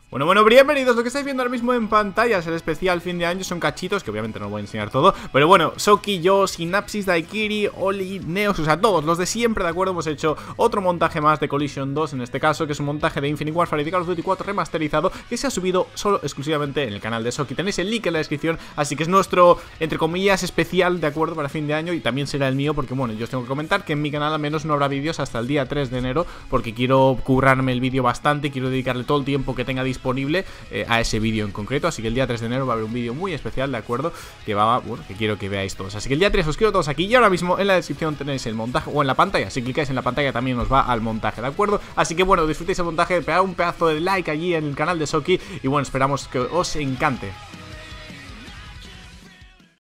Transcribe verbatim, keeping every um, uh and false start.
Bueno, bueno, bienvenidos. Lo que estáis viendo ahora mismo en pantalla es el especial fin de año. Son cachitos, que obviamente no os voy a enseñar todo. Pero bueno, Soki, yo, Synapsis, Daikiri, Oli, Neos, o sea, todos los de siempre, ¿de acuerdo? Hemos hecho otro montaje más de Collision dos, en este caso, que es un montaje de Infinite Warfare y de Call of Duty cuatro remasterizado, que se ha subido solo exclusivamente en el canal de Soki. Tenéis el link en la descripción, así que es nuestro, entre comillas, especial, ¿de acuerdo? Para fin de año, y también será el mío, porque bueno, yo os tengo que comentar que en mi canal al menos no habrá vídeos hasta el día tres de enero, porque quiero currarme el vídeo bastante, quiero dedicarle todo el tiempo que tenga disponible eh, a ese vídeo en concreto, así que el día tres de enero va a haber un vídeo muy especial, ¿de acuerdo? Que va, bueno, que quiero que veáis todos, así que el día tres os quiero todos aquí, y ahora mismo en la descripción tenéis el montaje, o en la pantalla, si clicáis en la pantalla también os va al montaje, ¿de acuerdo? Así que bueno, disfrutéis el montaje, pegad un pedazo de like allí en el canal de Soki, y bueno, esperamos que os encante.